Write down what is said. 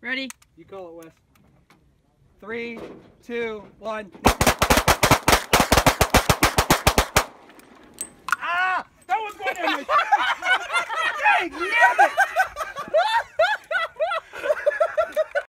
Ready? You call it, Wes. 3, 2, 1.